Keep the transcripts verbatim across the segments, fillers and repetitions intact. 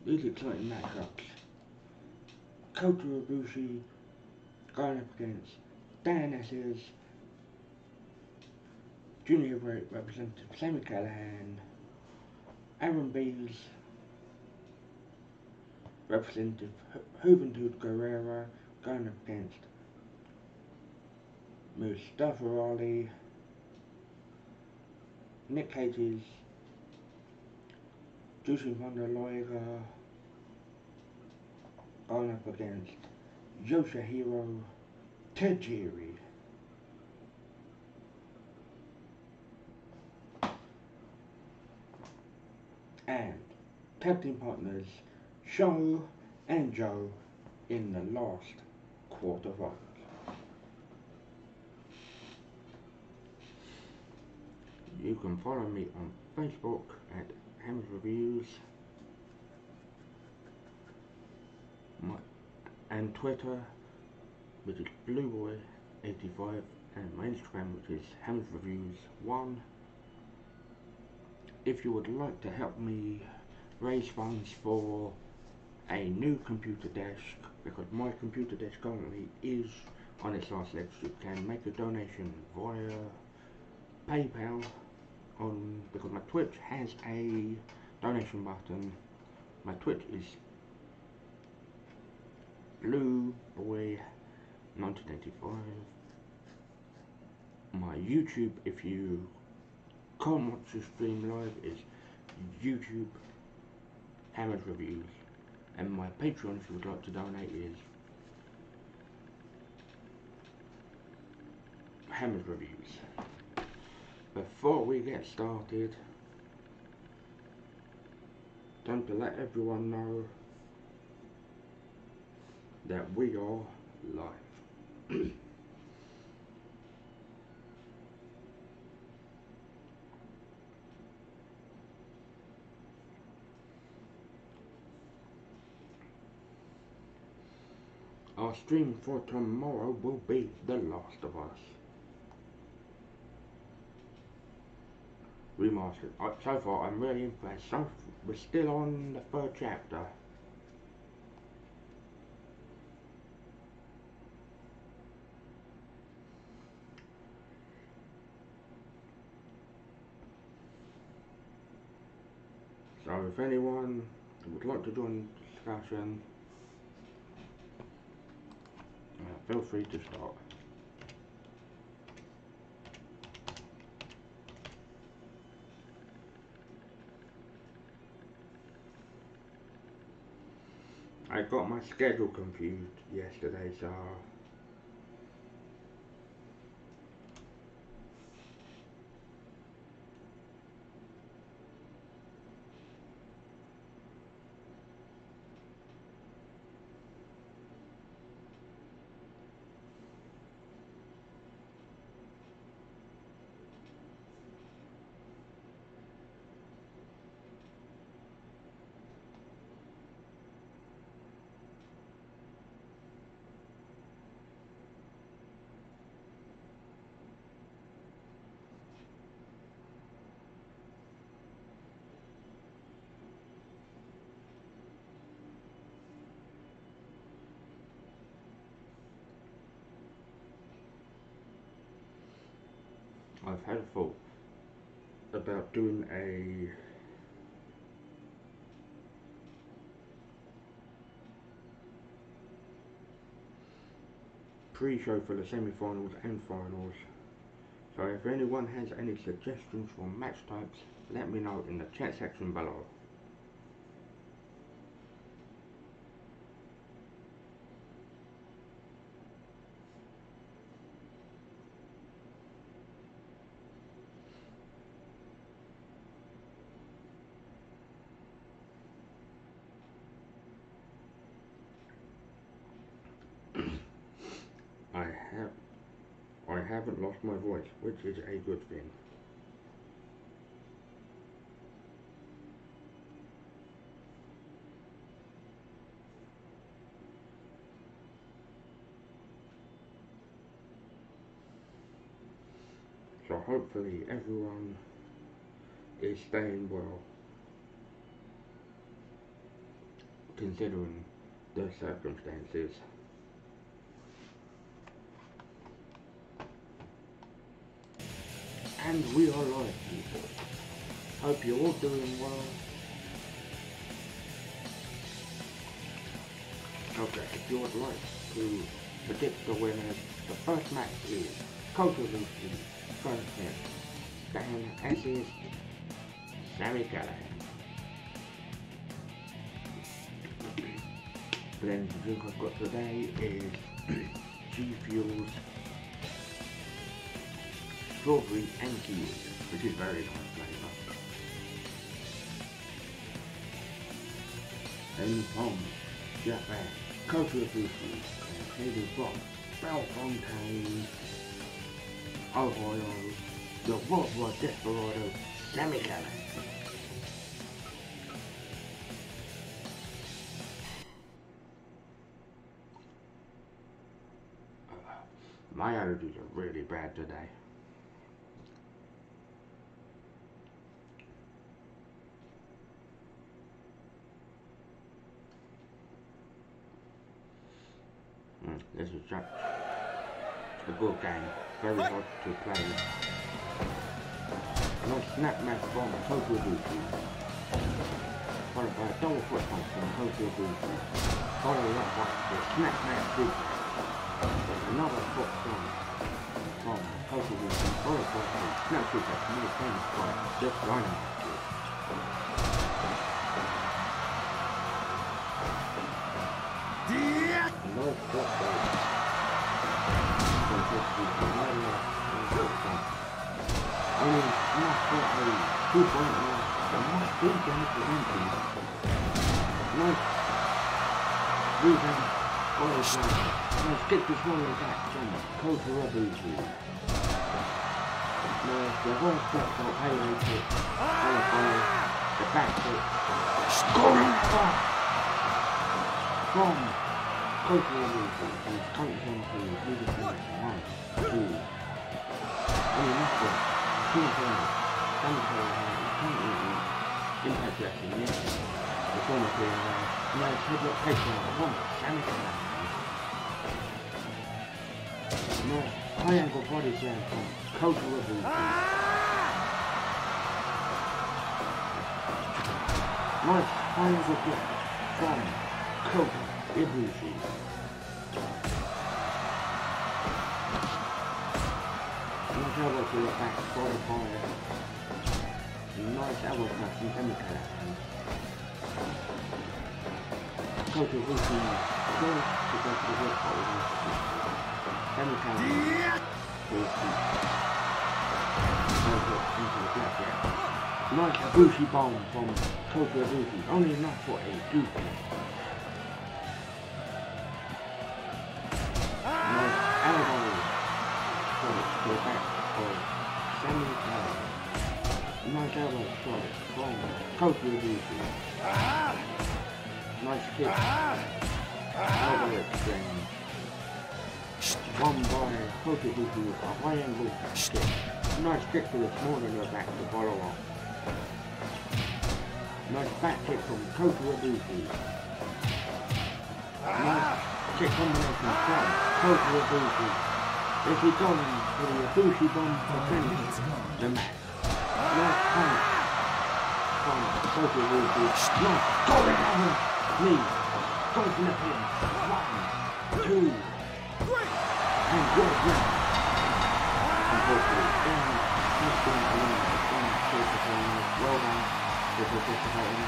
These exciting matchups. Kota Ibushi going up against Dan Esses, Junior Heavyweight Representative Sami Callihan, Aaron Beals, Representative Juventud Guerrera going up against Mustafa Ali, Nick Cages, Jushin Thunder Liger going up against Yoshihiro Tajiri. And tag team partners Sho and Joe in the last quarterfinals. You can follow me on Facebook at Hams Reviews, my, and Twitter, which is Blueboy eighty-five, and my Instagram, which is Hams Reviews one. If you would like to help me raise funds for a new computer desk, because my computer desk currently is on its last legs, you can make a donation via PayPal, on because my Twitch has a donation button. My Twitch is Blueboy nineteen eighty-five. My YouTube, if you can't watch the stream live, is YouTube Hammers Reviews, and my Patreon, if you would like to donate, is Hammers Reviews. Before we get started, time to let everyone know that we are live. Our stream for tomorrow will be The Last of Us Remastered. Uh, so far, I'm really impressed. So we're still on the third chapter. So if anyone would like to join the discussion, uh, feel free to start. I got my schedule confused yesterday, so I've had a thought about doing a pre-show for the semi-finals and finals. So if anyone has any suggestions for match types, let me know in the chat section below. I have I haven't lost my voice, which is a good thing. So hopefully everyone is staying well. considering the circumstances. And we are live, people. Hope you're all doing well. Okay, if you would like to predict the winners, the first match is Kota Ibushi versus Dan Esse's Sami Callihan. Then the drink I've got today is G Fuel's Strawberry and Kiwi, which is very nice flavour. And from Japan, Kota Ibushi, including from Bellefontaine, Ohio, the worldwide desperado, Sami Callihan. My allergies are really bad today. Mm, this is such a good game, very hard to play. Nice snap match from Kota Ibushi, followed by a double foot punch from Kota Ibushi, followed up by the snap match big match. Another foot from from Kota Ibushi, followed by the snap big match made famous by just running matches. No foot break. Only enough for a two point one. The must be done preventing. Nice rebound. Body slam. Nice kick to swallow back from Kota Ibushi. Nice reverse back for Pele kick. Followed by the back kick. Scoring from Kota Ibushi and counts on to beautiful one, two. Only enough for two points. Sami Callihan is currently Impact Wrestling, yes. The former player now. Nice headlock takedown from Sami Callihan. Nice high angle body slam from Kota Ibushi. Nice high angle block from Kota Ibushi. Nice elbow to the back, followed by a nice elbow touch from Sami Callihan. Kota Ibushi goes to go to the work hold. Sami Callihan goes to over into the blackjack. Nice Ibushi bomb from Kota Ibushi, only enough for a goofy. Nice elbow to the back for Sami Callihan. Nice elbow shot from Kota Ibushi. Nice kick. Elbow exchange. One by Kota Ibushi with a high angle kick. Nice kick to the small of the back to follow up. Nice back kick from Kota Ibushi. Nice kick combination from Kota Ibushi. Is he going for the Ibushi bomb to finish the match? Nice punch from Kota Ibushi. Nice going over knee. Going to the pin. One, two, three. And good round. Unfortunately, Dan has been eliminated from participating. Well done for participating.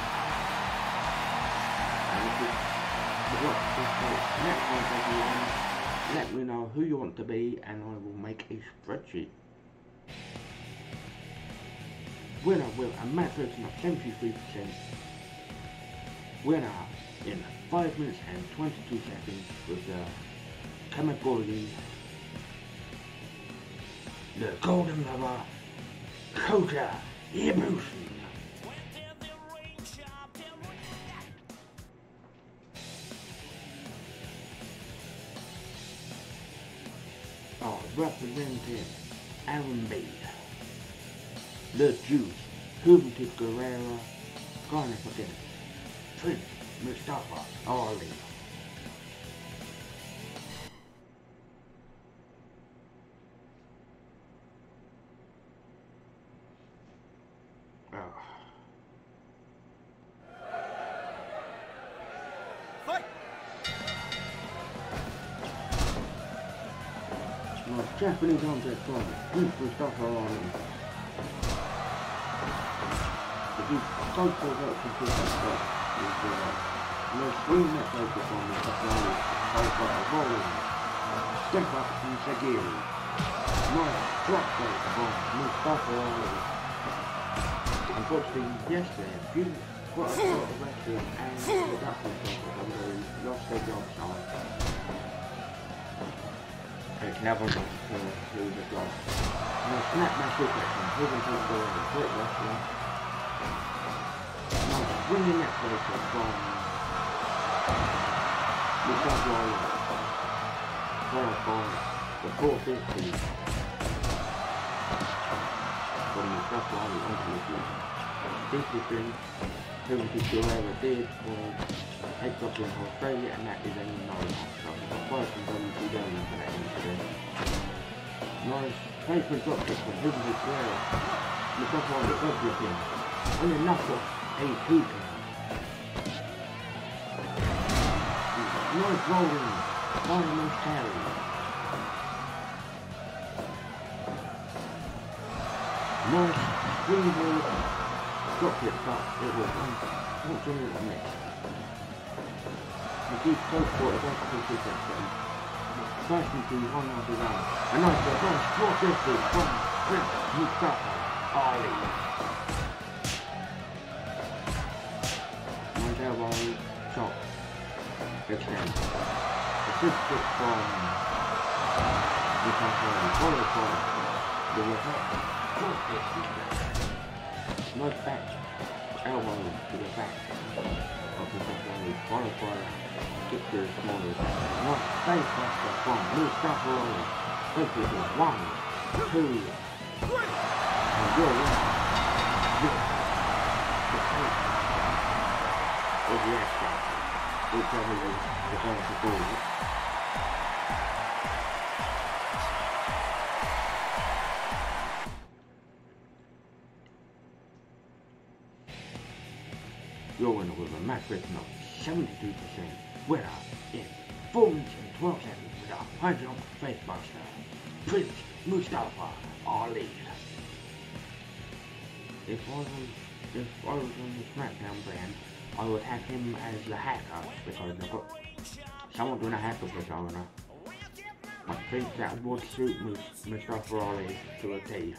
And if you watch this vote next month, everyone, let me know who you want to be and I will make a spreadsheet. Winner with a match rating of seventy-three percent. Winner in five minutes and twenty-two seconds with the Kamagori, the Golden Lover, Kota Ibushi. Oh, representing Aaron B, The Juice, Juventud Guerrera, Garnet against Prince Mustafa Ali. Oh. Fight! Nice Japanese on-deck from Mustafa Ali. If you go for that complete shot, is uh, no swing that focus on Mustafa Ali. Over rolling. Step up from Sagiri. Nice drop break from Mustafa Ali. Unfortunately, yesterday, a few quite a lot of wrestlers and production companies lost their job side. It's never not to lose a job. No snapback suplex from Hidden Temple and Great Wrestling. No swinging neck breaker from Mustafa Ali. Followed by the four fifty from Mustafa Ali onto the floor. Interesting, seventy-two ever did for head up in Australia, and that is a no-loss. So the first from W C W for that incident. Nice placement drop kick from Hidden Square. Mustafa Ali everything. Only enough of a two count. Nice rolling, fireman carry. Nice springboard drop it, but it was unfortunately missed. The deep close for it was a good action. First into one of the round. A nice reverse four fifty from Prince Mustafa Ali. Nice elbow shot. Extend. Assist kick from Mustafa Ali. Followed by the reverse four fifty. Nice back elbow to the back of Mustafa Ali, followed by kick to the smallest. Nice face buster from Mustafa Ali. Basically one, two, and you're right. This the face of the action, whichever is the first to forward. Your winner with a match rating of seventy-two percent, winner in four minutes and twelve seconds with a high jump face buster, Prince Mustafa Ali. If I was, if I was on the SmackDown brand, I would have him as the hacker, because I've got someone doing a hacker persona. I think that would suit Mustafa Ali to a T.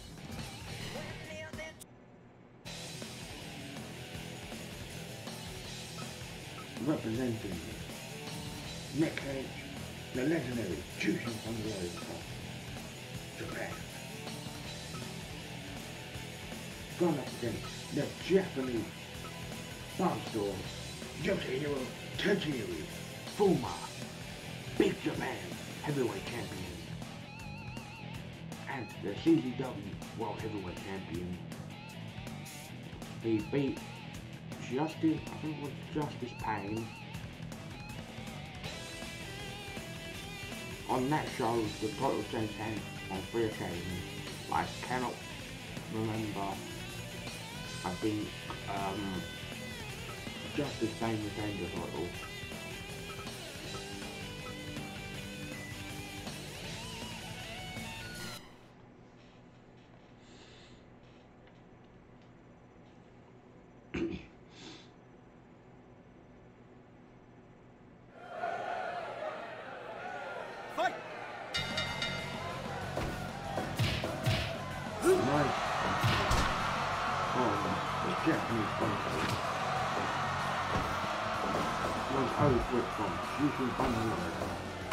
Representing Nick Cage, the legendary Jushin Thunder Liger from Japan. Going up against the Japanese Barnstorm, Yoshihiro Tajiri, former Big Japan Heavyweight Champion, and the C Z W World Heavyweight Champion. He beat Justice, I think it was Justice Pain. On that show, the title changed hands on three occasions. I cannot remember. I think um, Justice Pain retained the title. Japanese country. Was over from Jushin Thunder Liger.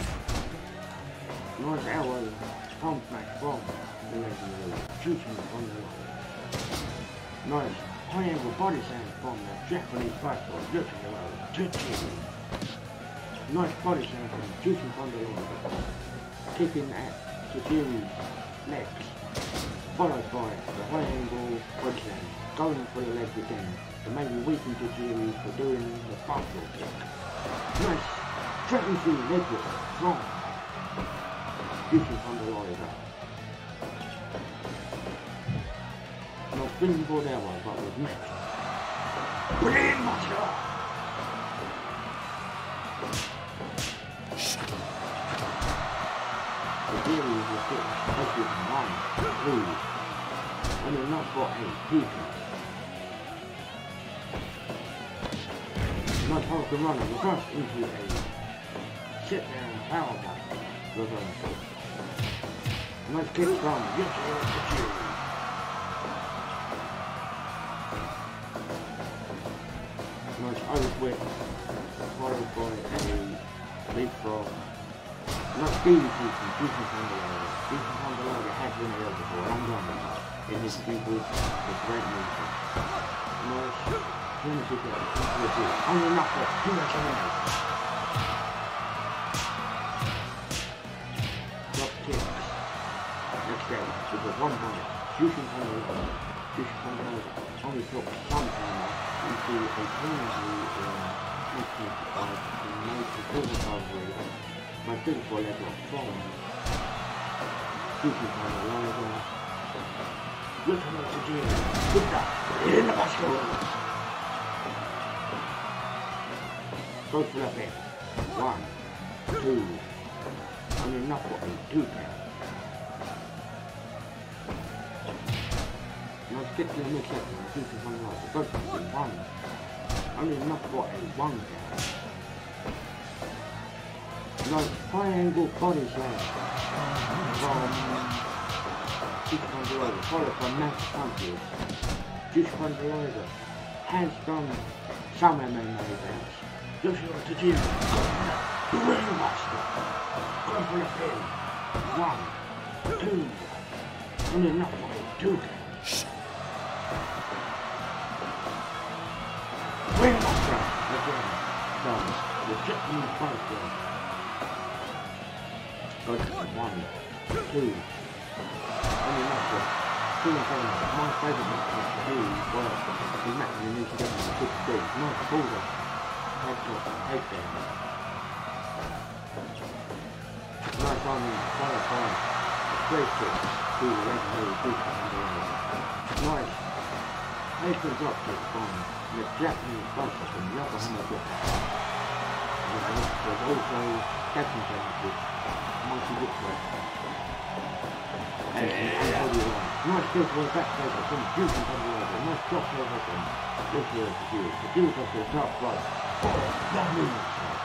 Nice arrow pump smash from the legendary Jushin Thunder Liger. Nice high angle body slam from the Japanese fighter Yoshihiro Tajiri. Nice body slam from Jushin Thunder Liger. Kicking at Tajiri's legs. Followed by the high angle body slam. Going for the legs again. to maybe weaken Tajiri for doing the partial kick. Nice, tracking through leg whip, strong. Using Thunder Rider. Not spinning board elbow, but with mixed. Brilliant master! Tajiri will get especially from one, two, and then not for a two count. Nice Hurricane Runner reverse into a sit down power bomb. Reverse. Nice kick from Yoshihiro Tajiri. Nice overwhip followed by a leapfrog. Nice D D T from Jason Candelaria. Jason Candelaria has been here before, I'm done in this few weeks with great movement. Nice. Trinity Girl, on the knuckle, too much away. Drop kicks. Next day, with the one hand, shooting from the over, shooting from the over, only took some time into a painfully technique of the major full recovery. My beautiful leg was strong. Shooting from the over. Looking at the gym. Good luck. In the basket. Go for that bit. One, two, and enough for a two count. Now let's get to the mid second. Two to one right. Go for it. One, and enough for a one count. Nice triangle body slam from Juice Control, followed by Max punches. Juice Control, hands done. Some M M A events. Yoshihiro Tajiri, the Ringmaster, go for the pin. One, two, and enough for a two count. Ringmaster, again, done, the Japanese fighter. Go for one, two, and enough for two and my favourite match to do was the match in the New Zealand the good stage, nice border. Headshot and takedown. Nice on the followed by a straight kick to the legendary Buka Underwood. Nice Nathan drop kick from the Japanese fighter from Yokohama Buka. There's also second game with Monkey Buka. And Antonio Line. Nice kick for the back taker from Juicy Underwood. Nice drop over from Yoshihiro Tajiri. Tajiri goes to the top right. That means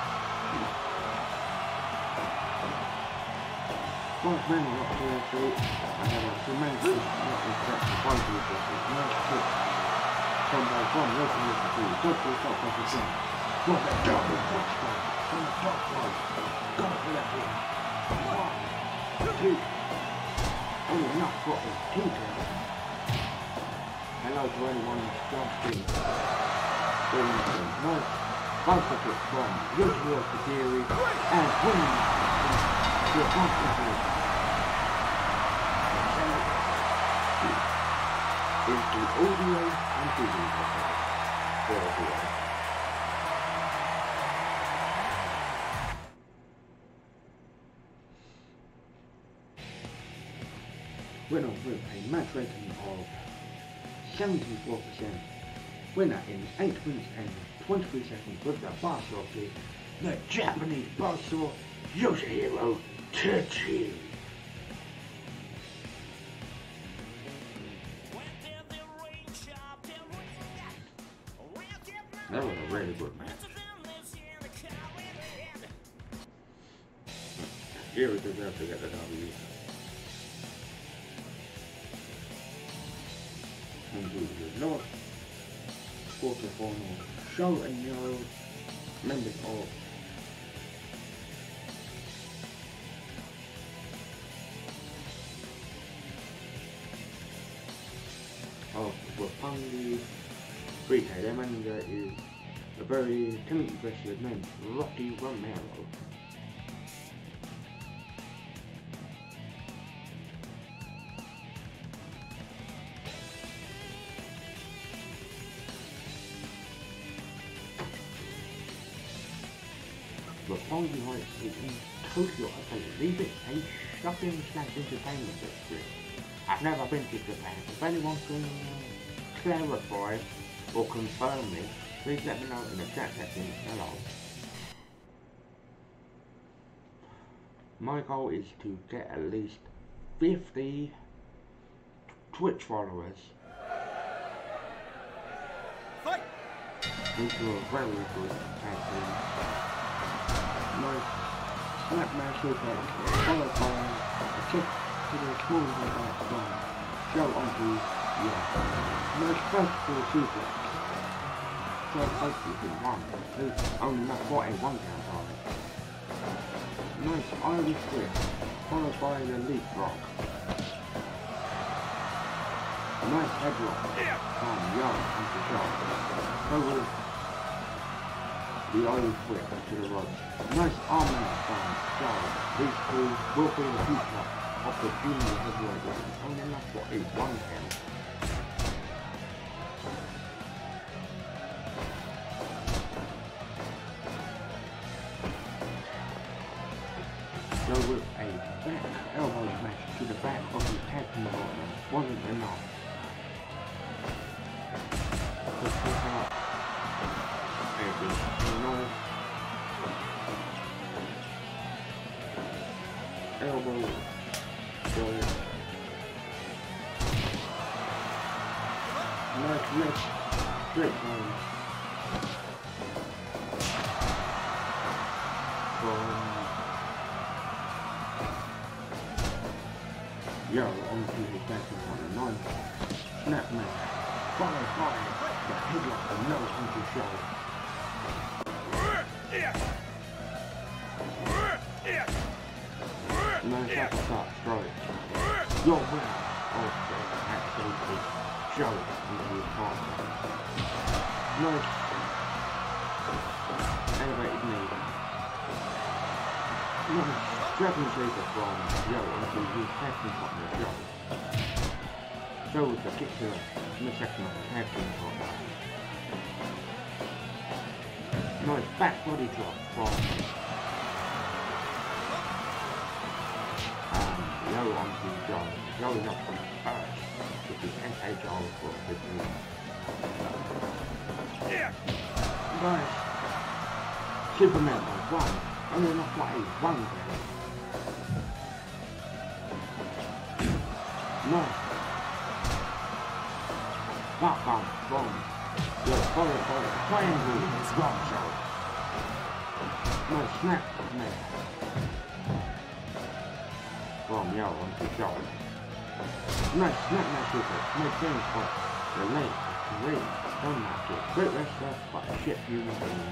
Once many not to their feet, I have a tremendous not respect for both of the nice kick from by from Yoshihiro Tajiri. Go to the top of the chin. Got that double touchdown from the top right. Go for that hit. One, two, only enough for a two count. Hello to anyone who's just in. Nice. Both of it from Yoshihiro Tajiri and wins the advantage is the audio and video for everyone. Winner with a match rating of seventy-four percent. Winner in eight minutes and twenty-three seconds with the Barsaw kick, the Japanese Barsaw, Yoshihiro Tajiri. That was a really good match. Tajiri deserves to get the W. And we will not quarterfinal show and Nero members of of Roppongi three K. Their manager is a very talented wrestler named Rocky Romero. but quality height is in Tokyo. I believe it's a shopping slash entertainment district. I've never been to Japan. If anyone can clarify or confirm this, please let me know in the chat section. Hello. My goal is to get at least fifty Twitch followers. Fight! Into a very good tag team. Nice Snapman super, followed by a kick to the small right side. Show onto, yeah. Nice first full super. So basically one, two, only not quite a one count on it. Nice Irish whip, followed by the leap rock. Nice headlock from Young onto Shaw. Over the Irish whip to the ropes. Nice arming from Shaw. These two will be the future of the junior heavyweight rank. Only enough for a one count. So with a back elbow smash to the back of his tag team partner wasn't enough. To pick up a no elbow going. Nice wrist straight line from Yo, onto his back on a nice snap man, followed by the headlock and no onto Show. Nice uppercut strike. Your winner of the actually Show into his partner. Nice elevated knee. Nice Dragon Shaker from Yo onto his tag team partner Joe. Joe with the kick to the midsection of the tag team partner. Nice back body drop from um, Yo onto Joe. Joe is up from first with his S H R for a big move. Nice Superman by one. Only enough for a one game. Nice back bomb from the followed by a triangle drop shot. Nice snap man from Yo onto Joe. Nice snap man super. Nice change for the late great done that kid. Great wrestler but shit human being.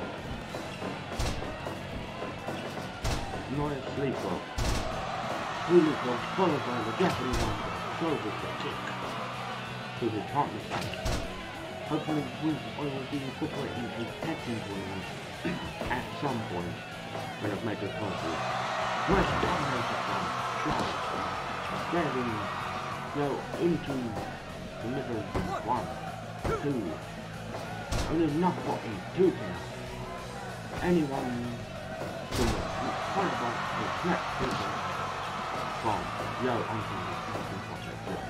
Nice sleeper. Sleeper followed by the Japanese one. Show with the kick to his partner's back. Hopefully we will be incorporating a tag team tournament at some point when I've made this possible. Nice dominator from Shaw. Scaring Yo into the middle of one, two. Only enough for a two count. Anyone can find out the snap super from Yo onto his tag team partner Joe.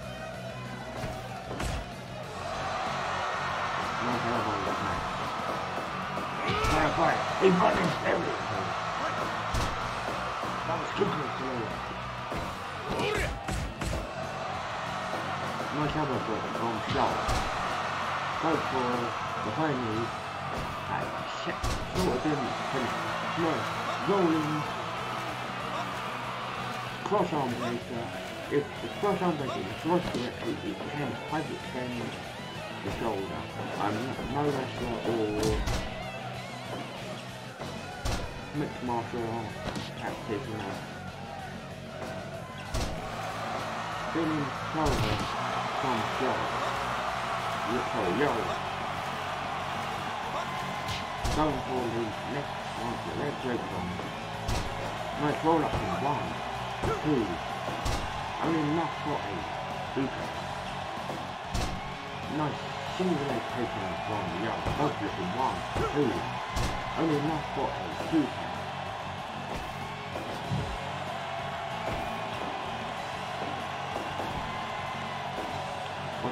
Nice elbow smash. Clarify, a running everything. That was too close to lower. Nice elbow drop from Shaw. Go for the high knee. And shit, sort of didn't finish. Nice rolling cross arm breaker. If the cross arm breaker is thrust correctly, it can pipe extend the shoulder. I'm no wrestler or mixed martial arts practitioner. Spinning shoulder from Joe. Yo, yo. Going for the next one, the leg break on. Nice roll up in one, two. Only enough for a super. Nice single leg takedown from Yo. Both in one, two. Only enough for a two count.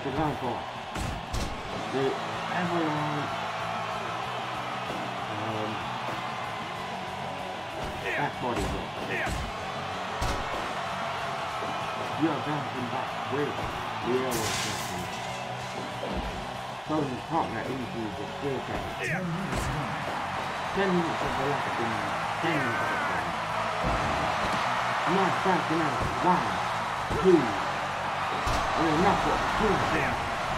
what you're going for. The Avalon um, back body rock. You're bouncing back with the aero system. Throwing his partner into the steel cage. Ten minutes of relaxing, ten minutes of fun. Nice bouncing out. One, two, and enough of two things.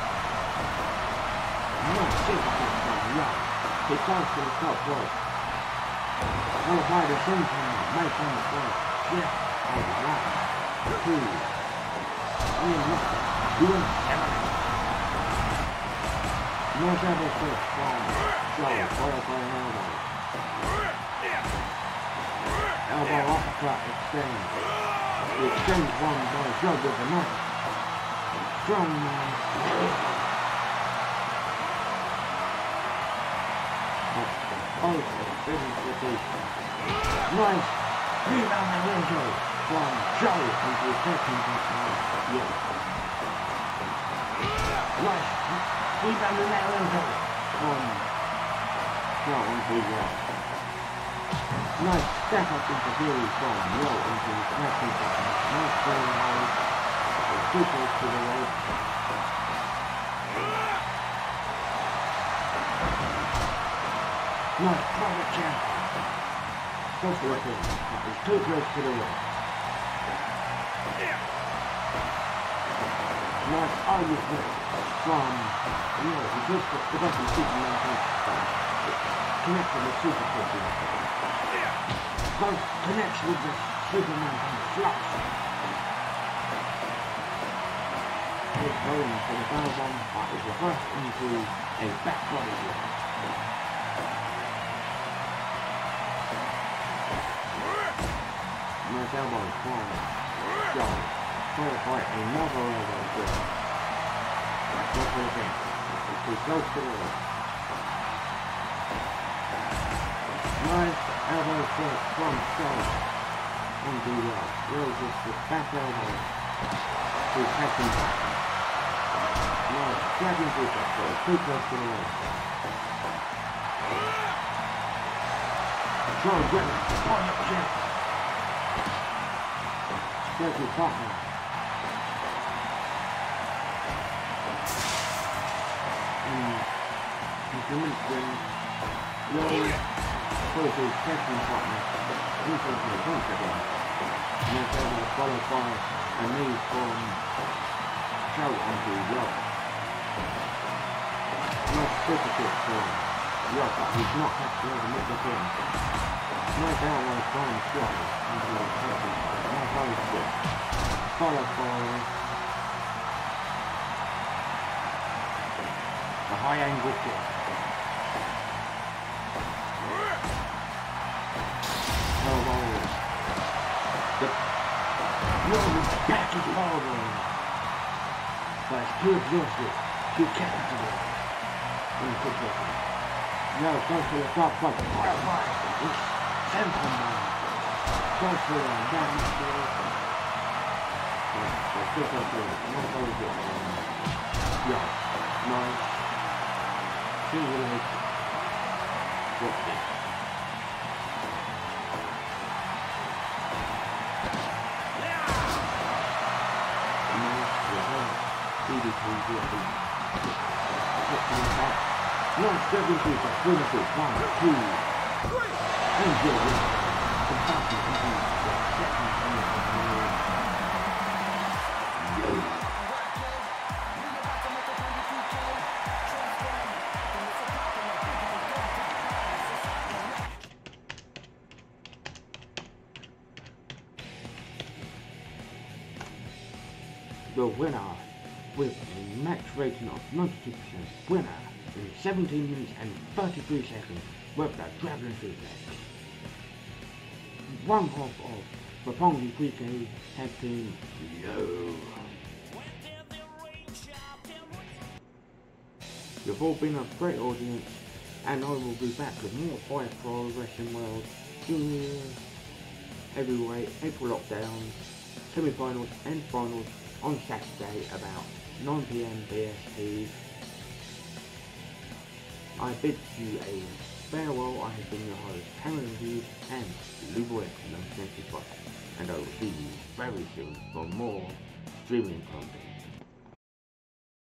Nice sympathy from love. He goes to the top rope. Followed by the sunshine, make on the floor. Yes, over one, two, and enough of two, seven. Nice elbow first from Joe, followed by an elbow. Elbow uppercut extend. The extends one by Joe with the knife. Strong man. But both are ready for the nice rebound and Renzo from Joe into the second part. Yeah. Nice rebound and Renzo from Joe into the nice step up into Fury from Joe into the second part. Nice play hard. Two points to the right. Nice private champ. Close to the right. It's too close to the right. Nice argument from, you know, he just the best of Superman connects with the Super Kick. Both connects with the Superman flux. His home for the bow bomb, but is reversed into a back body block. Nice elbow from Joe, followed by another elbow grip. That's not the event. It's too close to the wall. Nice elbow grip from Joe onto Joe. Joe just the back elbow to second back. Nice, grabbing through that goal, too close to the wall. Joe Brennan, on the chest. There's his partner. And he's demonstrating Joe pulls his second partner into the punch again. And that's able to follow by a knee from Joe onto Joe. Nice super kick from Joe, but he's not actually able to make the pin. Nice elbow from Joe into the second. Nice elbow kick. Followed by a high angle kick. Elbow. The Joe is back his elbow. But it's too exhausted. Too capable. No, goes to the top, but horrified. It's simple man. Goes for the down the field. Yeah, it's good to not very good. Yeah, nice. Single leg. Drop kick. Nice, reverse. D D T, D D T. One seven two for Trinity, one, two, and zero. The button is in the second minute. The winner, with a max rating of ninety-two percent, winner in seventeen minutes and thirty-three seconds with the Dragon Suplex. One half of Roppongi P K has been Yo. You've all been a great audience, and I will be back with more Five Star Wrestling World Junior Heavyweight April Lockdown semi-finals and finals on Saturday about nine p m B S T. I bid you a farewell. I have been your host, Cameron Reviews and Luboy X seventy-five, and I will see you very soon for more streaming content.